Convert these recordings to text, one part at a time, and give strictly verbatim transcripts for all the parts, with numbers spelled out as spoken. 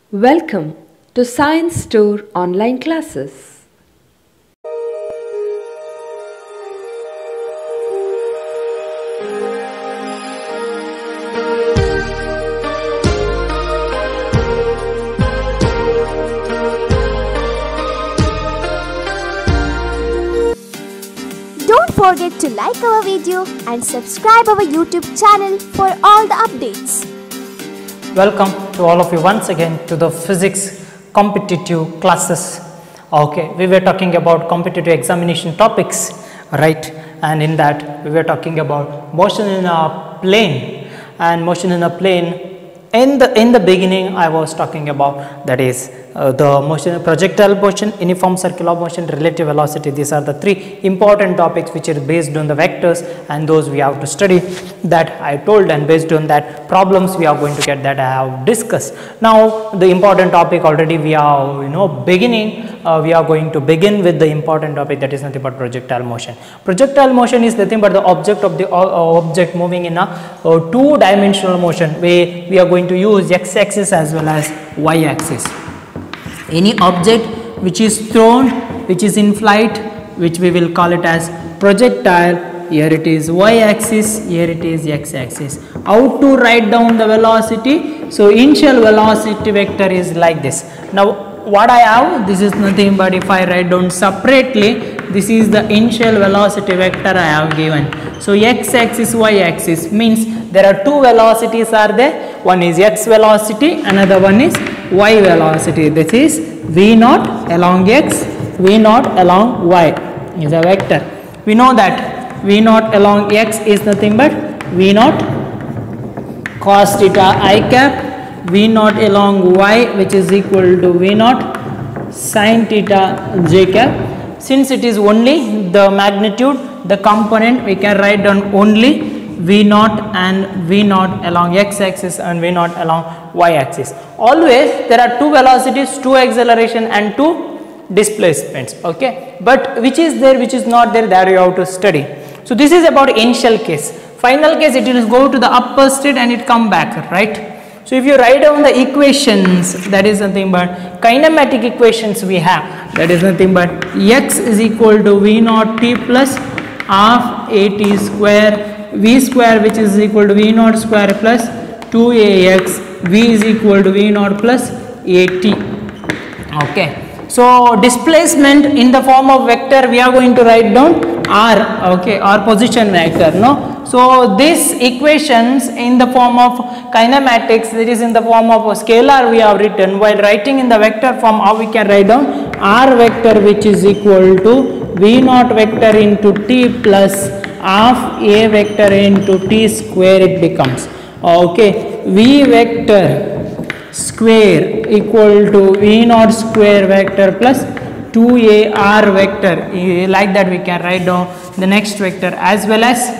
Welcome to Science Store online classes. Don't forget to like our video and subscribe our YouTube channel for all the updates. Welcome to all of you once again to the physics competitive classes. Okay, we were talking about competitive examination topics, right? And in that we were talking about motion in a plane and motion in a plane. In the in the beginning I was talking about that is uh, the motion, projectile motion, uniform circular motion, relative velocity. These are the three important topics which are based on the vectors, and those we have to study. That I told, and based on that problems we are going to get, that I have discussed. Now the important topic already we are you know beginning. Uh, we are going to begin with the important topic, that is nothing but projectile motion. Projectile motion is nothing but the object of the uh, object moving in a uh, two dimensional motion, where we are going to use x axis as well as y axis. Any object which is thrown, which is in flight, which we will call it as projectile. Here it is y axis, here it is x axis. How to write down the velocity? So initial velocity vector is like this. Now what I have, this is nothing but, if I write down separately, this is the initial velocity vector I have given. So x axis, y axis means there are two velocities are there. One is x velocity, another one is y velocity. This is v naught along x, v naught along y is a vector. We know that v naught along x is nothing but v naught cos theta I cap, v naught along y which is equal to v naught sin theta j cap. Since it is only the magnitude, the component, we can write down only v naught and v naught along x axis and v naught along y axis. Always there are two velocities, two acceleration and two displacements, okay, but which is there, which is not there, that you have to study. So this is about initial case. Final case, it will go to the upper state and it come back, right? So if you write down the equations, that is nothing but kinematic equations we have, that is nothing but x is equal to v naught t plus half a t square, v square which is equal to v naught square plus two a x, v is equal to v naught plus a t. Okay. So displacement in the form of vector we are going to write down r, okay, or position vector, no. So these equations in the form of kinematics, that is in the form of a scalar we have written. While writing in the vector form, how we can write down r vector which is equal to v naught vector into t plus half a vector into t square it becomes, okay, v vector square equal to v naught square vector plus two a r vector. Like that we can write down the next vector, as well as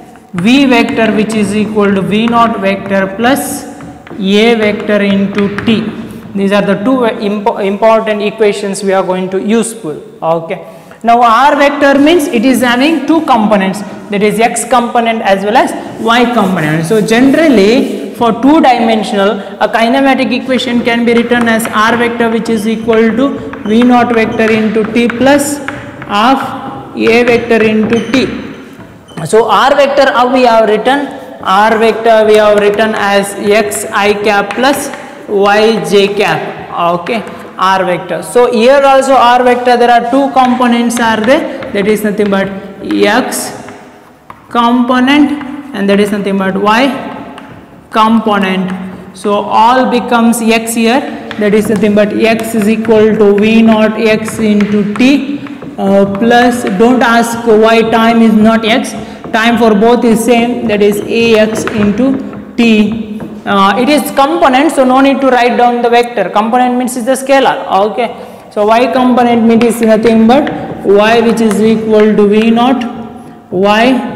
v vector which is equal to v naught vector plus a vector into t. These are the two impo important equations we are going to useful, okay. Now r vector means it is having two components, that is x component as well as y component. So generally for two dimensional, a kinematic equation can be written as r vector which is equal to v naught vector into t plus half a vector into t. So r vector, how we have written? R vector we have written as x I cap plus y j cap, okay, r vector. So here also r vector, there are two components are there, that is nothing but x component and that is nothing but y component. So all becomes x here, that is nothing but x is equal to v naught x into t uh, plus, don't ask why time is not x, time for both is same, that is ax into t. Uh, it is component, so no need to write down the vector. Component means is the scalar, okay. So y component means nothing but y which is equal to v naught y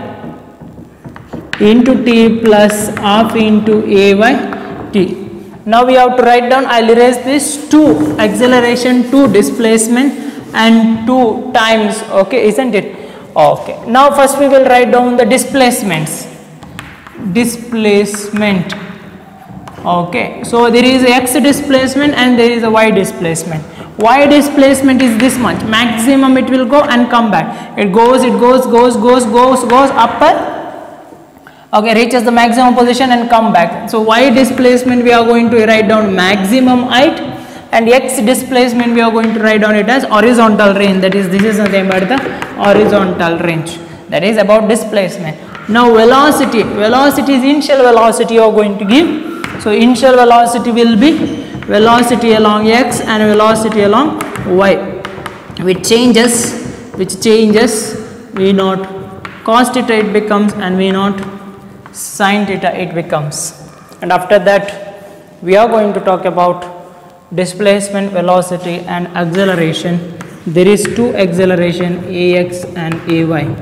into t plus half into ay t. Now we have to write down, I will erase this, two acceleration, two displacement and two times, okay, isn't it? Okay. Now first we will write down the displacements. Displacement Okay, so there is x displacement and there is a y displacement. Y displacement is this much, maximum it will go and come back. It goes, it goes, goes, goes, goes, goes upper. Okay, reaches the maximum position and come back. So y displacement we are going to write down maximum height, and x displacement we are going to write down it as horizontal range. That is, this is nothing but the horizontal range. That is about displacement. Now velocity, velocity is initial velocity you are going to give. So initial velocity will be velocity along x and velocity along y, which changes, which changes v naught cos theta it becomes, and v naught sin theta it becomes. And after that we are going to talk about displacement, velocity and acceleration. There is two acceleration, ax and ay.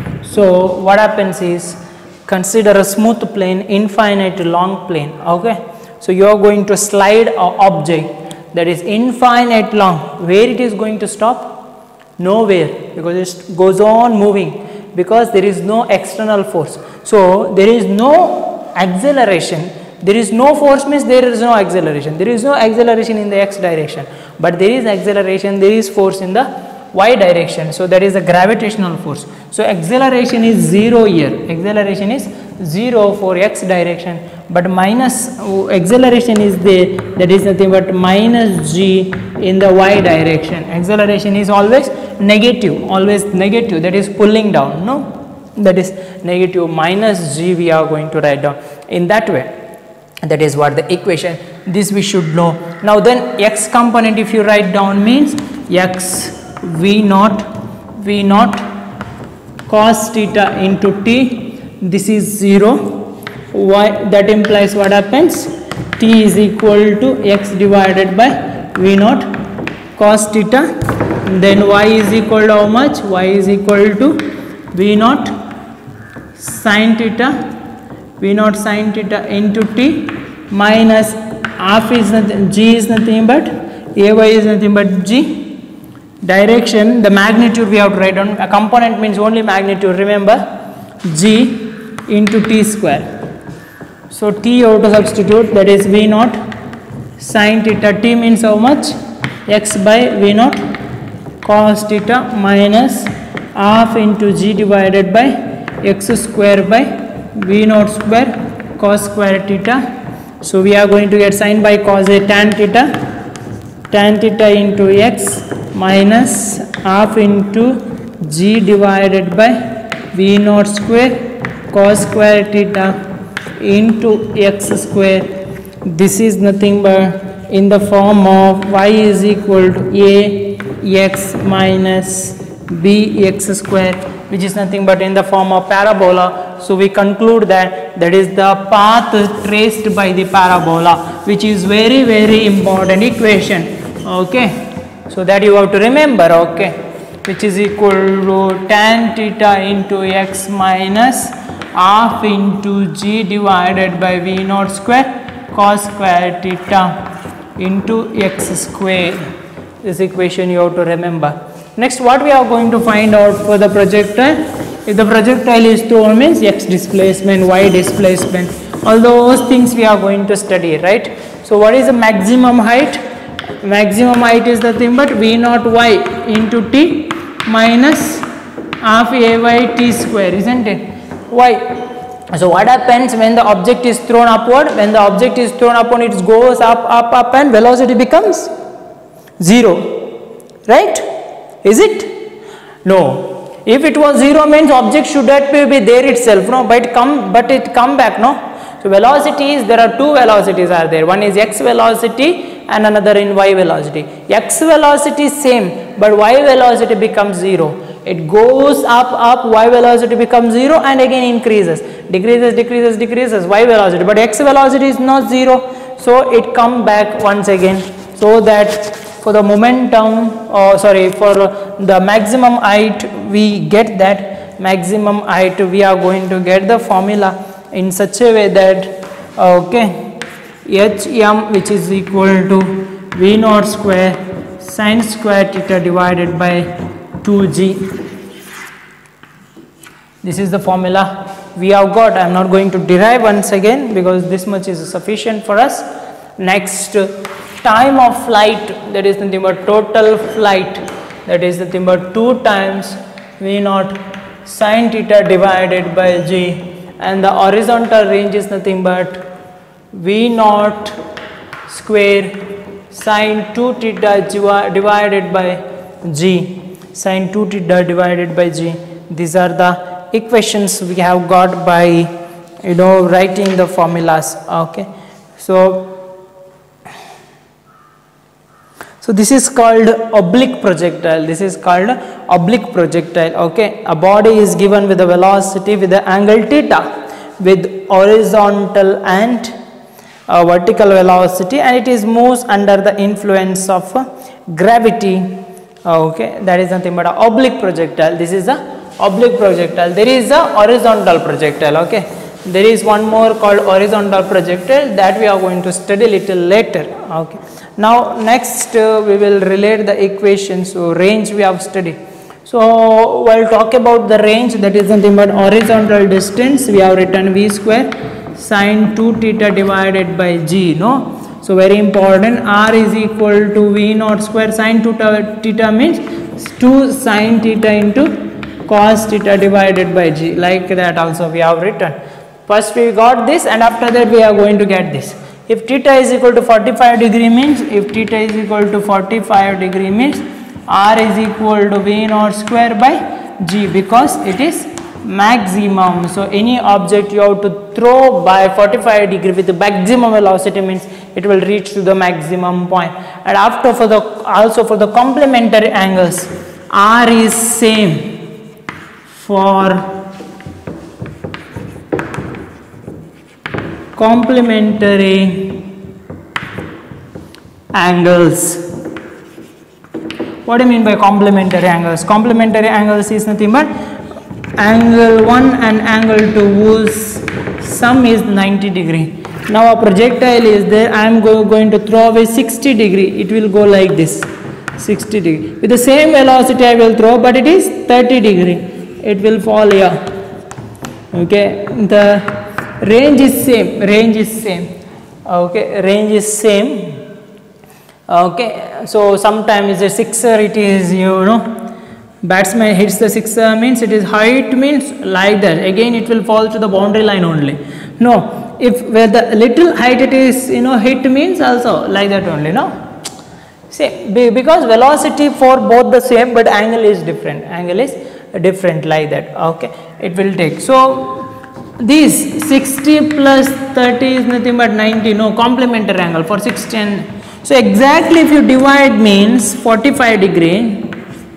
So what happens is, consider a smooth plane, infinite long plane. Okay, so you are going to slide an object that is infinite long. Where it is going to stop? Nowhere, because it goes on moving, because there is no external force. So there is no acceleration. There is no force means there is no acceleration. There is no acceleration in the x direction, but there is acceleration, there is force in the y direction. So that is the gravitational force. So acceleration is zero here. Acceleration is zero for x direction, but minus uh, acceleration is there. That is nothing but minus g in the y direction. Acceleration is always negative, always negative. That is pulling down. No, that is negative minus g. We are going to write down in that way. That is what the equation. This we should know. Now then, x component if you write down means x v naught v naught cos theta into t. This is zero. Y, that implies what happens? T is equal to x divided by v naught cos theta. Then y is equal to how much? Y is equal to v naught sin theta. V naught sin theta into t minus half is nothing, g is nothing but ay is nothing but g. Direction, the magnitude we have to write down. A component means only magnitude, remember, g into t square. So t you have to substitute, that is v naught sin theta. T means how much? X by v naught cos theta minus half into g divided by x square by v naught square cos square theta. So we are going to get sin by cos a tan theta, tan theta into x minus half into g divided by v naught square cos square theta into x square. This is nothing but in the form of y is equal to a x minus b x square, which is nothing but in the form of parabola. So we conclude that that is the path traced by the parabola, which is very very important equation. Okay, so that you have to remember. Okay, which is equal to tan theta into x minus half into g divided by v naught square cos square theta into x square. This equation you have to remember. Next, what we are going to find out for the projectile? If the projectile is thrown means x displacement, y displacement, all those things we are going to study, right? So what is the maximum height? Maximum height is nothing but v naught y into t minus half a y t square, isn't it? Y. So what happens when the object is thrown upward? When the object is thrown upward, it goes up, up, up, and velocity becomes zero, right? Is it? No. If it was zero means object should not be there itself, no, but it come, but it come back, no. So velocity is, there are two velocities are there. One is x velocity and another in y velocity. X velocity is same, but y velocity becomes zero. It goes up, up, y velocity becomes zero and again increases, decreases, decreases, decreases, y velocity, but x velocity is not zero. So it come back once again, so that for the momentum, or sorry, for the maximum height, we get that maximum height, we are going to get the formula in such a way that, okay, hm which is equal to v naught square sin square theta divided by two g. This is the formula we have got, I am not going to derive once again because this much is sufficient for us. Next, time of flight, that is nothing but total flight, that is nothing but two times V naught sin theta divided by G, and the horizontal range is nothing but V naught square sin two theta divided by G, sin two theta divided by G. These are the equations we have got by, you know, writing the formulas. Okay, so so this is called oblique projectile. This is called oblique projectile. Okay, a body is given with a velocity with the angle theta, with horizontal and uh, vertical velocity, and it is moves under the influence of uh, gravity. Okay, that is nothing but an oblique projectile. This is a oblique projectile. There is a horizontal projectile. Okay, there is one more called horizontal projectile that we are going to study little later. Okay, now next uh, we will relate the equations. So range we have studied. So while talk about the range, that is nothing but horizontal distance, we have written V square sin two theta divided by G. No, so very important, R is equal to V naught square sin two theta means two sin theta into cos theta divided by G. Like that also we have written. First we got this, and after that we are going to get this. If theta is equal to forty-five degree means, if theta is equal to forty-five degree means R is equal to V naught square by G, because it is maximum. So any object you have to throw by forty-five degree with the maximum velocity means it will reach to the maximum point. And after for the also for the complementary angles, R is same for complementary angles. What do you mean by complementary angles? Complementary angles is nothing but angle one and angle two whose sum is ninety degree. Now a projectile is there, I am go going to throw away sixty degree, it will go like this, sixty degree. With the same velocity I will throw, but it is thirty degree, it will fall here. Okay, the range is same, range is same. Okay, range is same. Okay, so sometimes a sixer, it is, you know, batsman hits the sixer means it is height means like that, again it will fall to the boundary line only. No, if where the little height it is, you know, hit means also like that only. No, see, because velocity for both the same but angle is different, angle is different, like that. Okay, it will take. So this sixty plus thirty is nothing but ninety. No, complementary angle for sixty and so exactly if you divide means forty-five degree,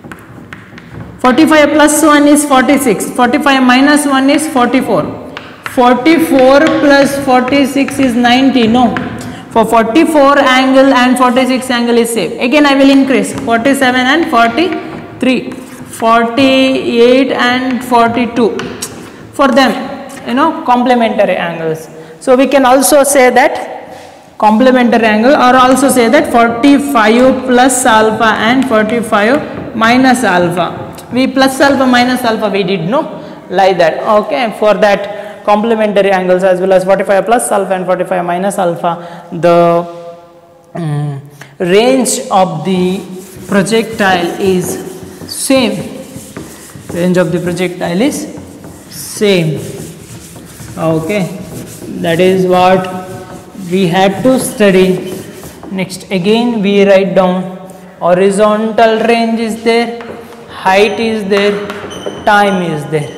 forty-five plus one is forty-six, forty-five minus one is forty-four, forty-four plus forty-six is ninety. No, for forty-four angle and forty-six angle is same. Again I will increase forty-seven and forty-three, forty-eight and forty-two, for them, you know, complementary angles. So we can also say that complementary angle, or also say that forty-five plus alpha and forty-five minus alpha. We plus alpha minus alpha we did, no, like that. Okay, for that complementary angles as well as forty-five plus alpha and forty-five minus alpha, the um, range of the projectile is same. Range of the projectile is same. Okay, that is what we had to study. Next, again we write down horizontal range is there, height is there, time is there.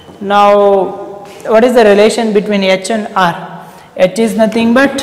Now what is the relation between H and R? H is nothing but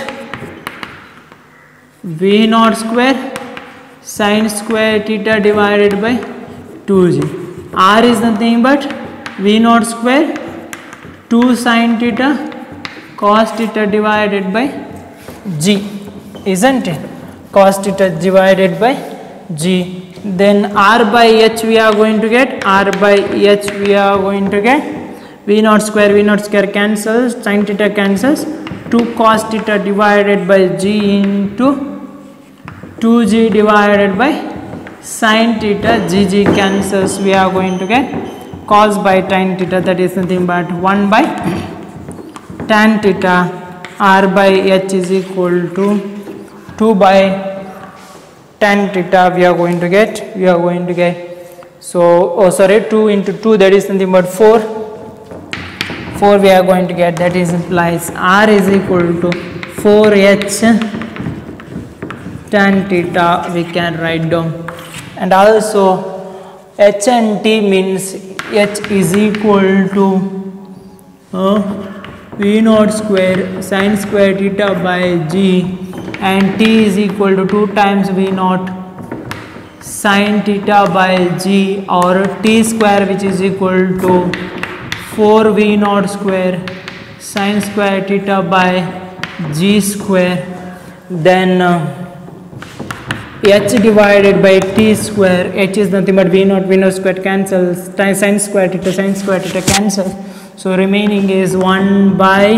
V naught square sin square theta divided by two G. R is nothing but V naught square two sin theta cos theta divided by G, isn't it? Cos theta divided by G. Then R by H we are going to get, R by H we are going to get V naught square, V naught square cancels, sin theta cancels, two cos theta divided by G into two G divided by sin theta, G G cancels, we are going to get cos by tan theta, that is nothing but one by tan theta, r by h is equal to two by tan theta. We are going to get, we are going to get, so oh sorry, two into two, that is nothing but four, four we are going to get, that is implies r is equal to four h tan theta we can write down. And also h and t means h is equal to uh, v naught square sin square theta by g, and t is equal to two times v naught sin theta by g, or t square which is equal to four v naught square sin square theta by g square. Then uh, h divided by t square, h is nothing but v naught, v naught square cancels, sin square theta, sin square theta cancel, so remaining is one by,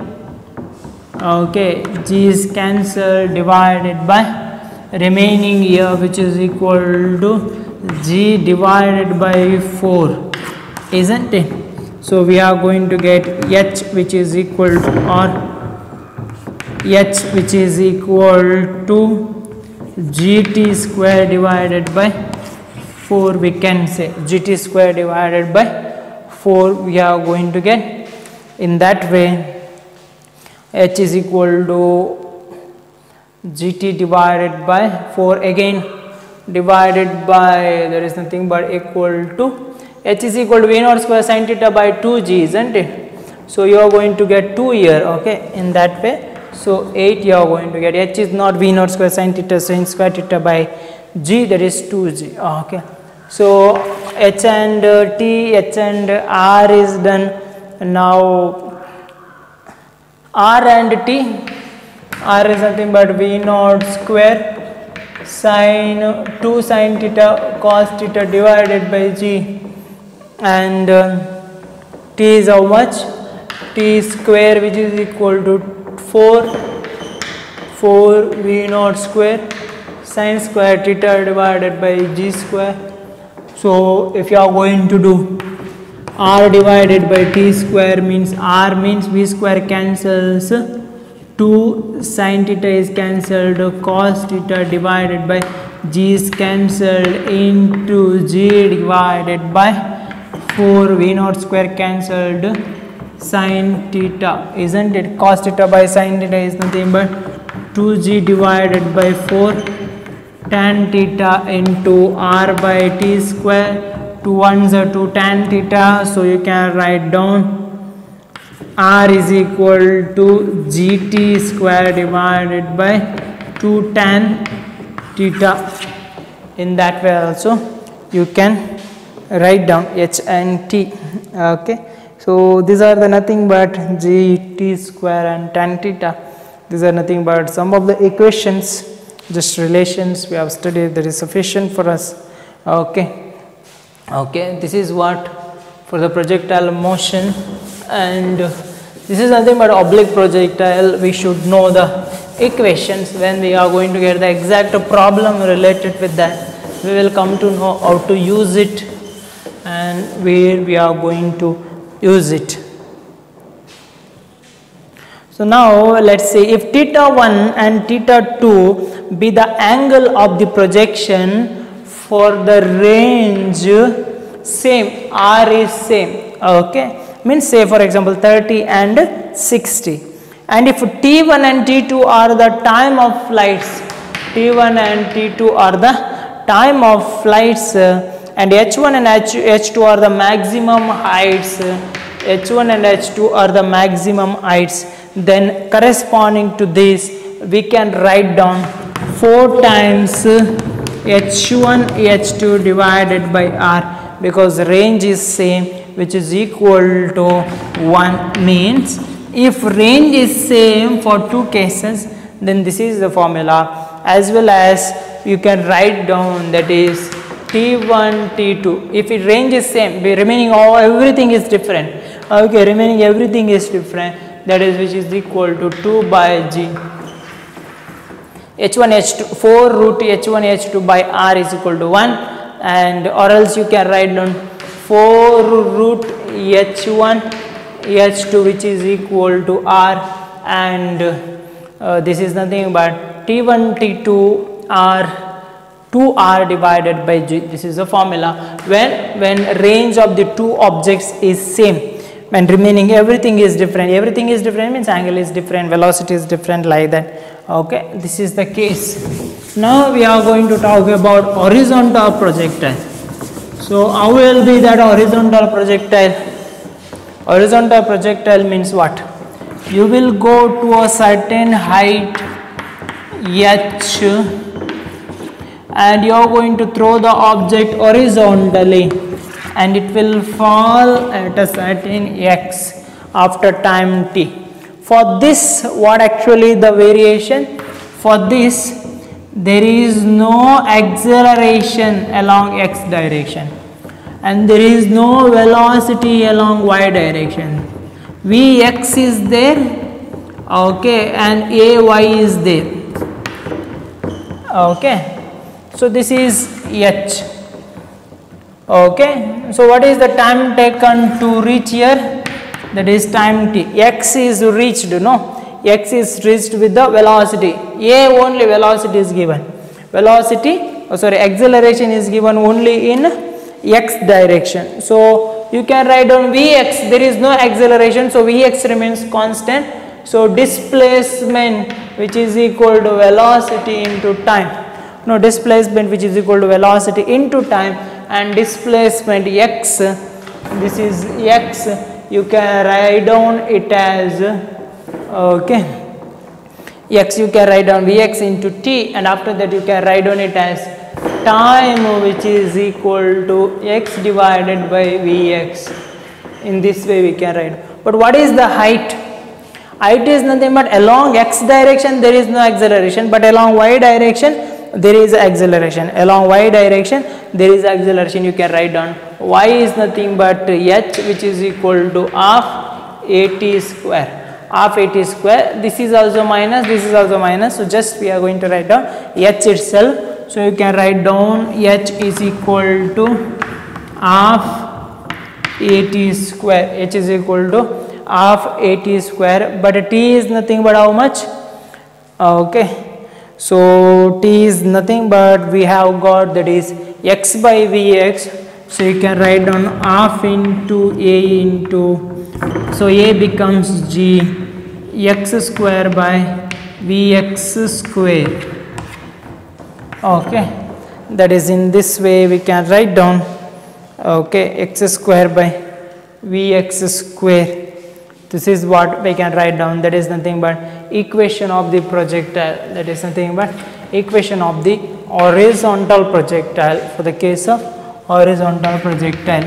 okay, g is cancelled, divided by remaining here which is equal to g divided by four, isn't it? So we are going to get h which is equal to, or h which is equal to gt square divided by four, we can say gt square divided by four we are going to get. In that way h is equal to gt divided by four, again divided by, there is nothing but equal to h is equal to v naught square sin theta by two g, isn't it? So you are going to get two here, okay, in that way. So eight you are going to get, h is not v naught square sin theta sin square theta by g, that is two g, okay. So h and uh, t, h and r is done. Now r and t, r is nothing but v naught square sin two sin theta cos theta divided by g, and uh, t is how much, t square which is equal to four, four v naught square sin square theta divided by g square. So if you are going to do r divided by t square, means r means v square cancels, two sin theta is cancelled, cos theta divided by g is cancelled, into g divided by four, v naught square cancelled, sin theta, isn't it? Cos theta by sin theta is nothing but two g divided by four, tan theta into r by t square, two ones are two tan theta, so you can write down r is equal to gt square divided by two tan theta. In that way also you can write down h and t, okay. So these are the nothing but g, t square and tan theta. These are nothing but some of the equations, just relations we have studied, that is sufficient for us, okay. Okay, this is what for the projectile motion, and this is nothing but oblique projectile. We should know the equations. When we are going to get the exact problem related with that, we will come to know how to use it and where we are going to use it. So now let us say if theta one and theta two be the angle of the projection for the range same, r is same, okay, means say for example thirty and sixty, and if t one and t two are the time of flights, t one and t two are the time of flights, uh, and h one and h, h2 are the maximum heights, h one and h two are the maximum heights, then corresponding to this we can write down four times h one h two divided by r, because range is same, which is equal to one. Means if range is same for two cases, then this is the formula, as well as you can write down, that is T one, T two. If it range is same, remaining all everything is different. Okay, remaining everything is different. That is which is equal to two by G. H one, H two, four root H one, H two by R is equal to one, and or else you can write down four root h one h two, which is equal to r, and uh, this is nothing but T one T two r two r divided by g. This is the formula when when range of the two objects is same. When remaining everything is different, everything is different means angle is different, velocity is different, like that. Okay, this is the case. Now we are going to talk about horizontal projectile. So how will be that horizontal projectile? Horizontal projectile means what? You will go to a certain height h and you are going to throw the object horizontally, and it will fall at a certain x after time t. For this, what actually the variation? For this, there is no acceleration along x direction and there is no velocity along y direction. Vx is there, okay, and ay is there. Okay, so this is h. Okay, so what is the time taken to reach here? That is time t. X is reached, no? X is reached with the velocity. A only velocity is given. Velocity, oh sorry, acceleration is given only in x direction. So you can write down Vx, there is no acceleration, so Vx remains constant. So displacement, which is equal to velocity into time. No, displacement which is equal to velocity into time, and displacement x, this is x, you can write down it as, okay, x you can write down Vx into t, and after that you can write down it as time, which is equal to x divided by Vx. In this way we can write. But what is the height? Height is nothing but along x direction there is no acceleration, but along y direction there is acceleration. Along y direction there is acceleration. You can write down y is nothing but h, which is equal to half at square. Half at square. This is also minus, this is also minus. So just we are going to write down h itself. So you can write down h is equal to half at square. H is equal to half at square. But t is nothing but how much? Okay. So t is nothing but we have got, that is x by Vx. So you can write down half into a into, so a becomes g x square by Vx square. Okay, that is in this way we can write down, okay, x square by Vx square. This is what we can write down, that is nothing but equation of the projectile, that is nothing but equation of the horizontal projectile for the case of horizontal projectile.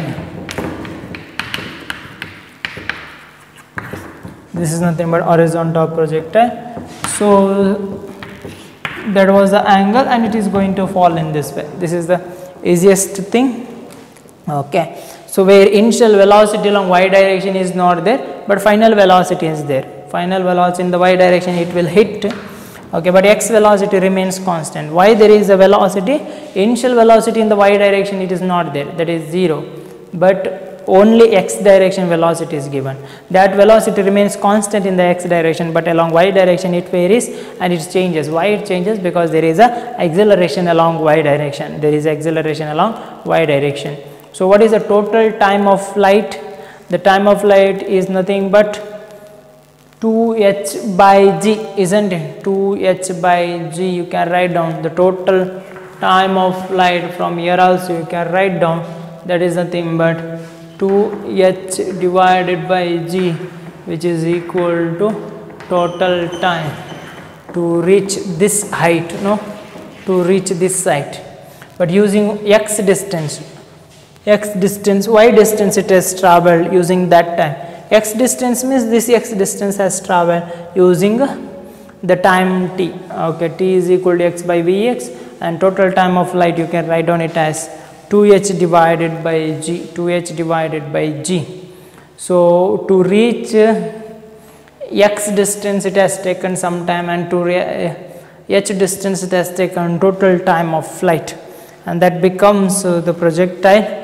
This is nothing but horizontal projectile. So that was the angle and it is going to fall in this way. This is the easiest thing. Okay. So where initial velocity along y direction is not there, but final velocity is there. Final velocity in the y direction it will hit, okay, but x velocity remains constant. Why there is a velocity? Initial velocity in the y direction it is not there, that is zero, but only x direction velocity is given. That velocity remains constant in the x direction, but along y direction it varies and it changes. Why it changes? Because there is a acceleration along y direction. There is acceleration along y direction. So what is the total time of flight? The time of flight is nothing but two h by g, isn't it? two h by g, you can write down the total time of flight from here also you can write down, that is nothing but two h divided by g, which is equal to total time to reach this height, no, to reach this height, but using x distance. X distance, y distance it has traveled using that time. X distance means this x distance has traveled using the time t. Okay, t is equal to x by Vx, and total time of flight you can write down it as two h divided by g, two h divided by g. So to reach uh, x distance it has taken some time, and to uh, h distance it has taken total time of flight, and that becomes uh, the projectile.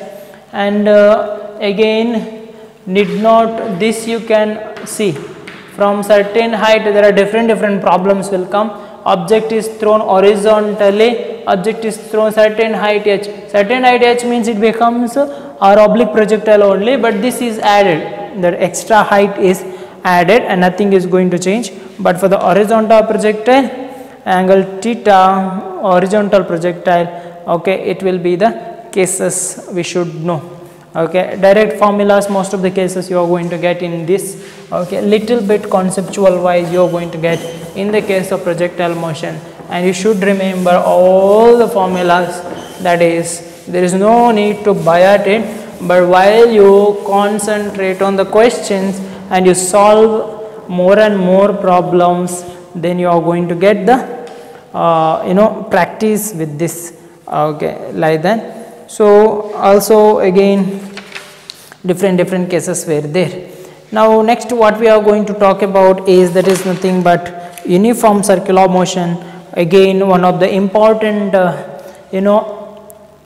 and uh, again need not, this you can see from certain height there are different different problems will come. Object is thrown horizontally, object is thrown certain height h, certain height h means it becomes our oblique projectile only, but this is added, that extra height is added and nothing is going to change. But for the horizontal projectile, angle theta, horizontal projectile, okay, it will be the cases we should know. Okay, direct formulas most of the cases you are going to get in this. Okay, little bit conceptual wise you are going to get in the case of projectile motion, and you should remember all the formulas. That is, there is no need to by heart it, but while you concentrate on the questions and you solve more and more problems, then you are going to get the uh, you know practice with this. Okay, like that. So also again different different cases were there. Now next what we are going to talk about is, that is nothing but uniform circular motion. Again one of the important uh, you know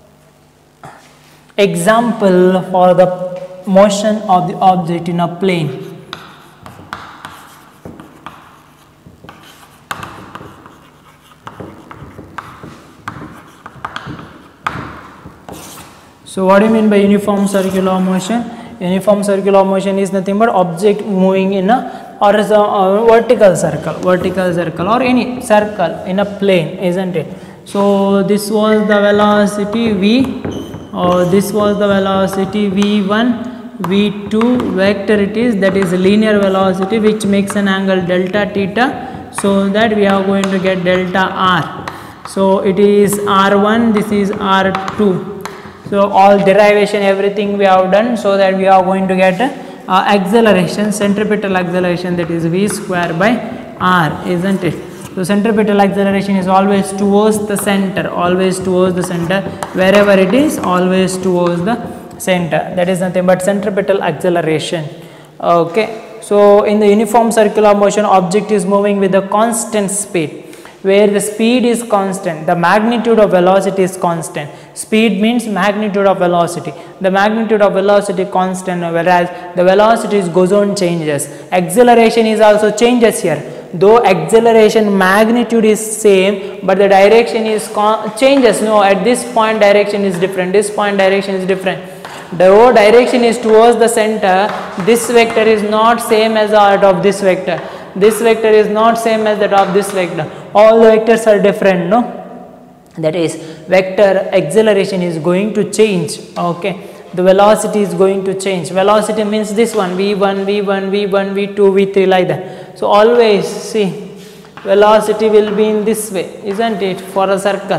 example for the motion of the object in a plane. So what do you mean by uniform circular motion? Uniform circular motion is nothing but object moving in a horizontal, vertical circle, vertical circle or any circle in a plane, isn't it? So this was the velocity v, or this was the velocity v one, v two vector it is, that is linear velocity which makes an angle delta theta, so that we are going to get delta r. So it is r one, this is r two. So all derivation everything we have done, so that we are going to get uh, acceleration, centripetal acceleration, that is v square by r, isn't it? So centripetal acceleration is always towards the center, always towards the center, wherever it is, always towards the center. That is nothing but centripetal acceleration. Okay. So in the uniform circular motion, object is moving with a constant speed, where the speed is constant, the magnitude of velocity is constant. Speed means magnitude of velocity. The magnitude of velocity constant, whereas the velocity goes on changes. Acceleration is also changes here. Though acceleration magnitude is same, but the direction is changes. No, at this point direction is different. This point direction is different. Though direction is towards the center, this vector is not same as that of this vector. This vector is not same as that of this vector. All the vectors are different, no? That is, vector acceleration is going to change. Okay, the velocity is going to change. Velocity means this one, v one, v one, v one, v two, v three, like that. So always see, velocity will be in this way, isn't it? For a circle,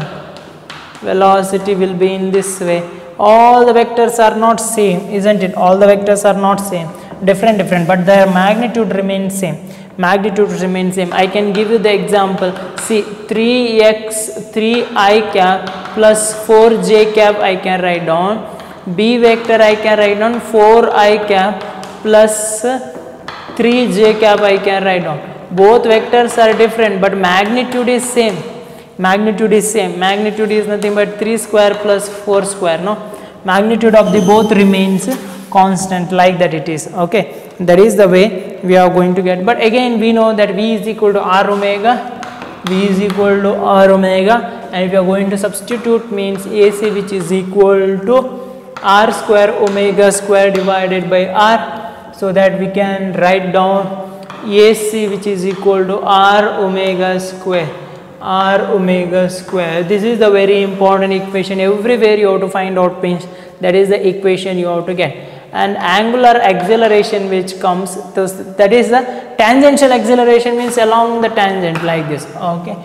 velocity will be in this way. All the vectors are not same, isn't it? All the vectors are not same, different different, but their magnitude remains same. Magnitude remains same. I can give you the example. See, three x three I cap plus four j cap I can write down. B vector I can write down four I cap plus three j cap I can write down. Both vectors are different, but magnitude is same. Magnitude is same. Magnitude is nothing but three square plus four square. No, magnitude of the both remains constant, like that it is. Okay, that is the way we are going to get. But again we know that v is equal to r omega, v is equal to r omega, and if you are going to substitute, means A C which is equal to r square omega square divided by r, so that we can write down A C which is equal to r omega square, r omega square. This is the very important equation. Everywhere you have to find out, means that is the equation you have to get. And angular acceleration which comes, that is the tangential acceleration, means along the tangent, like this. Okay,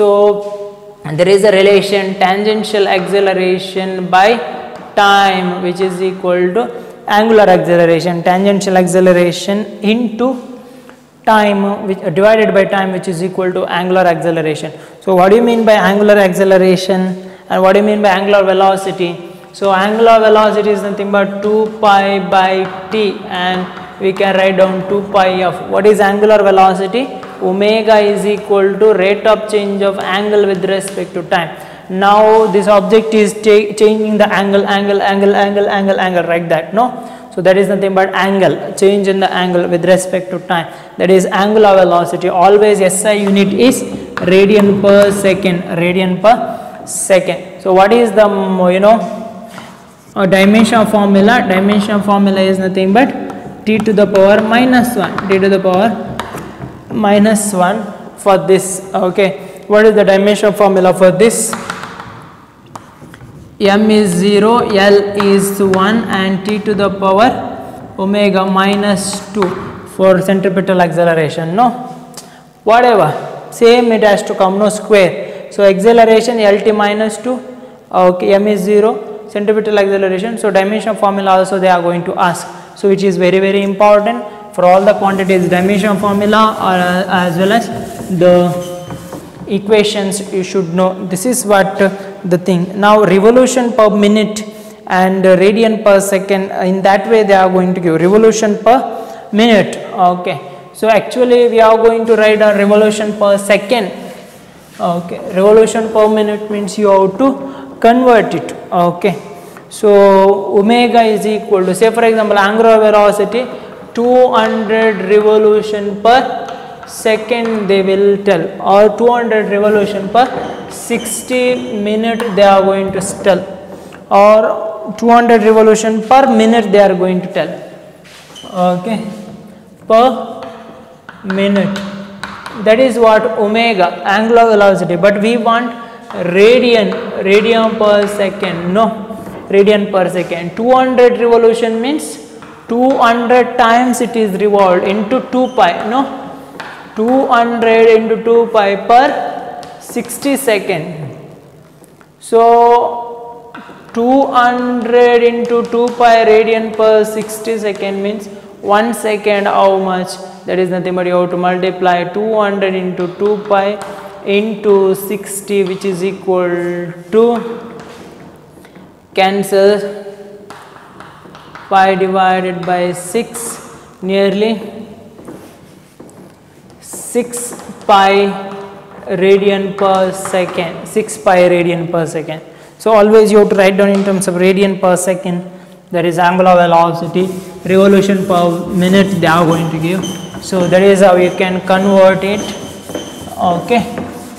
so there is a relation tangential acceleration by time which is equal to angular acceleration, tangential acceleration into time which uh, divided by time, which is equal to angular acceleration. So what do you mean by angular acceleration, and what do you mean by angular velocity? So angular velocity is nothing but two pi by t, and we can write down two pi of, what is angular velocity? Omega is equal to rate of change of angle with respect to time. Now this object is changing the angle, angle, angle, angle, angle, angle, like that, no? So that is nothing but angle, change in the angle with respect to time. That is angular velocity. Always S I unit is radian per second, radian per second. So what is the, you know, a dimension formula? Dimension formula is nothing but t to the power minus one, t to the power minus one for this. Okay, what is the dimension formula for this? M is zero, L is one, and t to the power omega minus two for centripetal acceleration, no? Whatever, same it has to come, no, square. So acceleration L t minus two, okay, M is zero, centripetal acceleration. So dimension formula also they are going to ask. So which is very very important for all the quantities, dimension formula or uh, as well as the equations you should know. This is what uh, the thing. Now revolution per minute and uh, radian per second, uh, in that way they are going to give revolution per minute. Okay, so actually we are going to write a revolution per second. Okay, revolution per minute means you have to convert it. Okay, so omega is equal to, say for example, angular velocity two hundred revolution per second they will tell, or two hundred revolution per sixty minute they are going to tell, or two hundred revolution per minute they are going to tell. Okay, per minute, that is what omega, angular velocity. But we want radian, radian per second, no, radian per second. Two hundred revolution means two hundred times it is revolved into two pi, no, two hundred into two pi per sixty second. So two hundred into two pi radian per sixty second means one second how much? That is nothing but you have to multiply two hundred into two pi into sixty, which is equal to, cancel, pi divided by six, nearly six pi radian per second, six pi radian per second. So always you have to write down in terms of radian per second, that is angular velocity, revolution per minute they are going to give. So that is how you can convert it. Okay,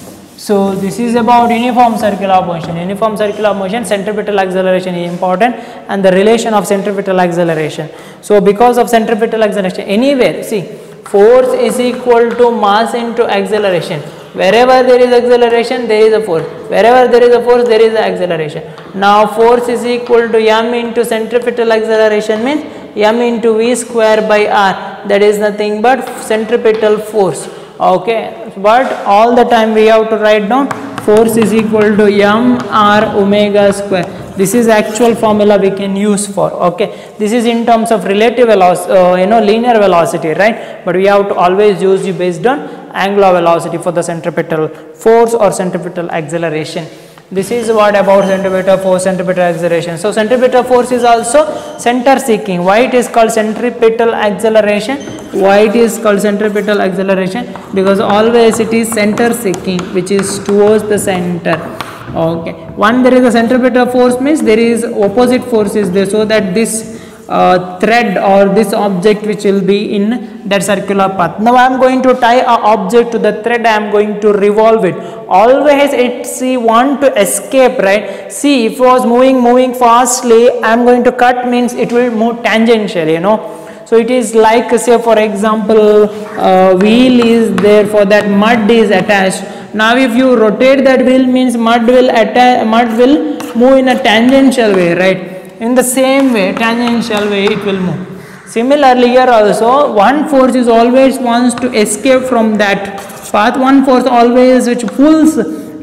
so this is about uniform circular motion. Uniform circular motion, centripetal acceleration is important, and the relation of centripetal acceleration. So because of centripetal acceleration, anywhere, see, force is equal to mass into acceleration. Wherever there is acceleration, there is a force. Wherever there is a force, there is an acceleration. Now force is equal to m into centripetal acceleration means m into v square by r, that is nothing but centripetal force. Okay, but all the time we have to write down force is equal to m r omega square. This is actual formula we can use for. Okay, this is in terms of relative velocity, uh, you know, linear velocity, right? But we have to always use it based on angular velocity for the centripetal force or centripetal acceleration. This is what about centripetal force, centripetal acceleration. So centripetal force is also center seeking. Why it is called centripetal acceleration? Why it is called centripetal acceleration? Because always it is center seeking, which is towards the center. Okay, one there is a centripetal force means there is opposite force is there, so that this uh, thread or this object which will be in that circular path. Now I am going to tie a object to the thread, I am going to revolve it. Always it see want to escape, right? See, if it was moving moving fastly, I am going to cut means it will move tangentially, you know. So it is like, say for example, uh, wheel is there, for that mud is attached. Now if you rotate that wheel means mud will attach, mud will move in a tangential way, right? In the same way, tangential way it will move. Similarly here also, one force is always wants to escape from that path, one force always which pulls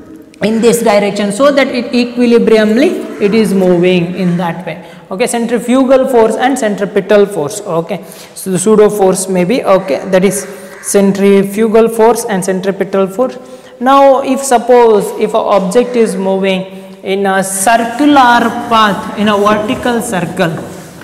in this direction, so that it equilibriumly it is moving in that way. Okay, centrifugal force and centripetal force. Okay, so the pseudo force may be, okay, that is centrifugal force and centripetal force. Now if suppose if an object is moving in a circular path, in a vertical circle,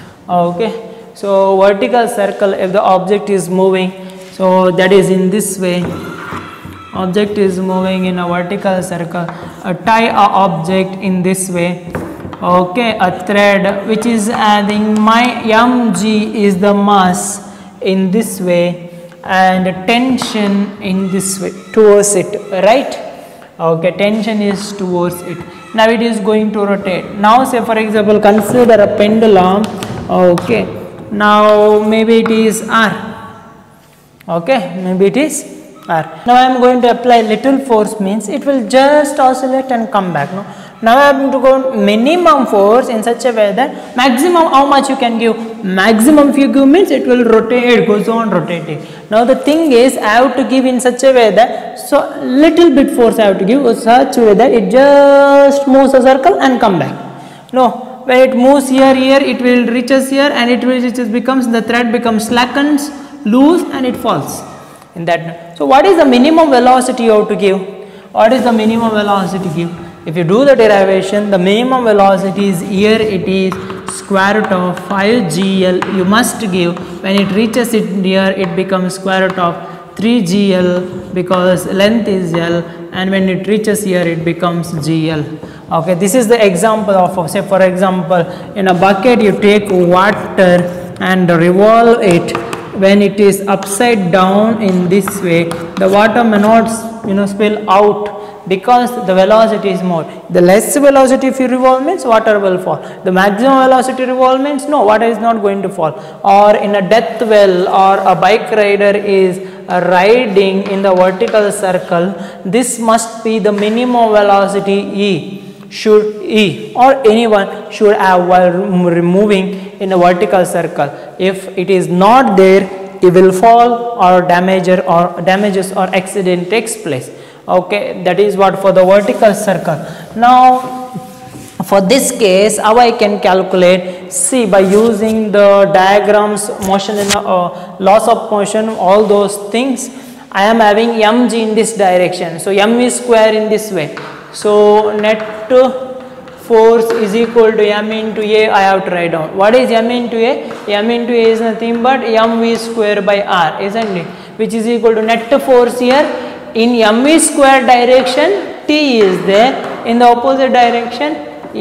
okay, so vertical circle, if the object is moving, so that is in this way, object is moving in a vertical circle, uh, tie a object in this way. Okay, a thread which is adding my mg is the mass in this way and tension in this way towards it, right? Okay, tension is towards it. Now it is going to rotate. Now say for example consider a pendulum. Okay, now maybe it is R. Okay, maybe it is R. Now I am going to apply little force, means it will just oscillate and come back. No? Now I am going to go minimum force in such a way that maximum how much you can give. Maximum if you give means it will rotate, it goes on rotating. Now the thing is I have to give in such a way that so little bit force I have to give such a way that it just moves a circle and come back. No, when it moves here, here it will reaches here and it will reaches becomes the thread becomes slackens, loose and it falls in that. So what is the minimum velocity you have to give? What is the minimum velocity give? If you do the derivation, the minimum velocity is here, it is square root of five G L you must give. When it reaches it here, it becomes square root of three G L because length is L, and when it reaches here it becomes G L. Okay, this is the example of, say for example, in a bucket you take water and revolve it. When it is upside down in this way, the water may not, you know, spill out because the velocity is more. The less velocity if you revolve means water will fall. The maximum velocity revolve means no, water is not going to fall. Or in a death well, or a bike rider is uh, riding in the vertical circle, this must be the minimum velocity E. Should E or anyone should have while removing in a vertical circle. If it is not there, it will fall or damage or damages or accident takes place. Okay, that is what for the vertical circle. Now for this case how I can calculate, see by using the diagrams, motion and uh, loss of motion, all those things, I am having mg in this direction, so m is square in this way. So net force is equal to m into a, I have to write down. What is m into a? M into a is nothing but mv square by r, isn't it? Which is equal to net force here in mv square direction, T is there, in the opposite direction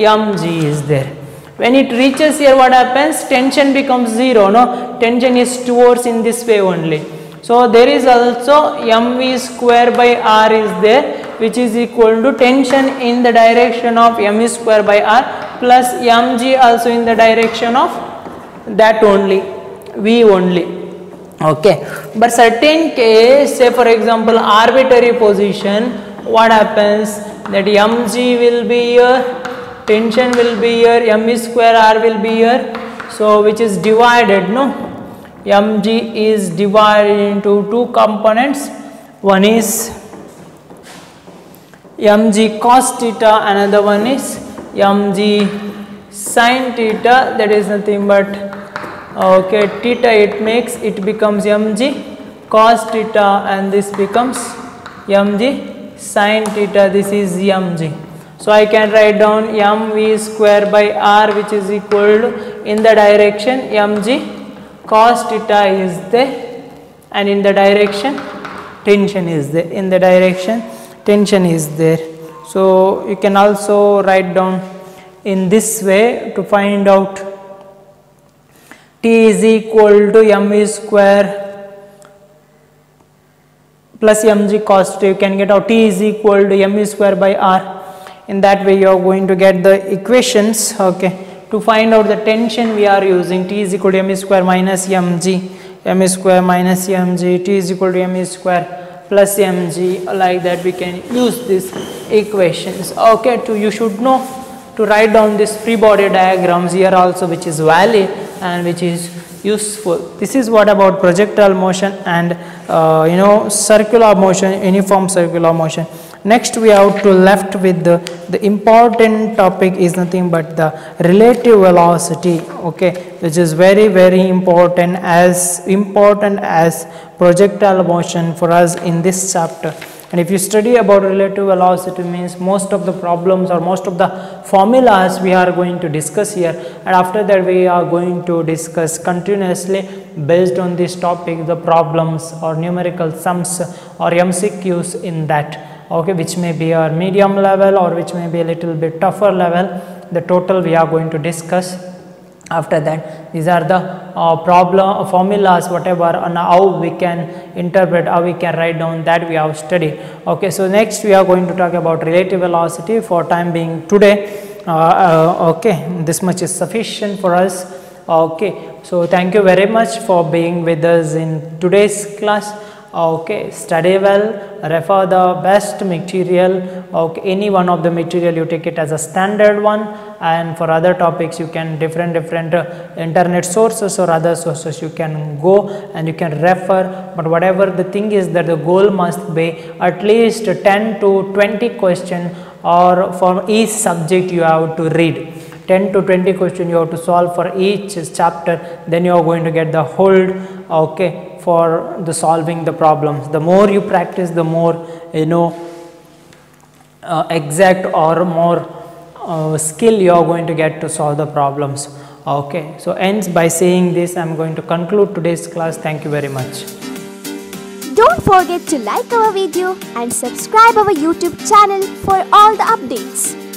mg is there. When it reaches here, what happens? Tension becomes zero, no? Tension is towards in this way only. So there is also mv square by r is there, which is equal to tension in the direction of mv square by r plus mg also in the direction of that only, v only. Okay, but certain case, say for example arbitrary position, what happens? That mg will be here, tension will be here, mv square r will be here, so which is divided, no? Mg is divided into two components. One is mg cos theta, another one is mg sin theta, that is nothing but okay theta it makes, it becomes mg cos theta and this becomes mg sin theta, this is mg. So I can write down mv square by r, which is equal to in the direction mg cos theta is there and in the direction tension is there, in the direction tension is there. So you can also write down in this way to find out T is equal to mv square plus mg cos theta. You can get out T is equal to mv square by r. In that way you are going to get the equations. Okay, to find out the tension we are using T is equal to mv square minus mg, mv square minus mg, T is equal to mv square plus mg, like that we can use these equations. Okay, to you should know to write down this free body diagrams here also, which is valid and which is useful. This is what about projectile motion and uh, you know circular motion, uniform circular motion. Next we have to left with the, the important topic is nothing but the relative velocity, okay, which is very very important, as important as projectile motion for us in this chapter. And if you study about relative velocity, means most of the problems or most of the formulas we are going to discuss here, and after that we are going to discuss continuously based on this topic the problems or numerical sums or M C Qs in that, okay, which may be a medium level or which may be a little bit tougher level. The total we are going to discuss. After that, these are the uh, problem uh, formulas whatever and how we can interpret, how we can write down, that we have studied. Okay, so next we are going to talk about relative velocity. For time being today, uh, uh, okay, this much is sufficient for us. Okay, so thank you very much for being with us in today's class. Okay, study well, refer the best material. Okay, any one of the material you take it as a standard one, and for other topics you can different different uh, internet sources or other sources you can go and you can refer. But whatever the thing is that the goal must be at least ten to twenty question, or for each subject you have to read ten to twenty question you have to solve for each chapter, then you are going to get the hold, okay, for the solving the problems. The more you practice, the more you know uh, exact or more uh, skill you are going to get to solve the problems. Okay, so ends by saying this, I am going to conclude today's class. Thank you very much. Don't forget to like our video and subscribe our YouTube channel for all the updates.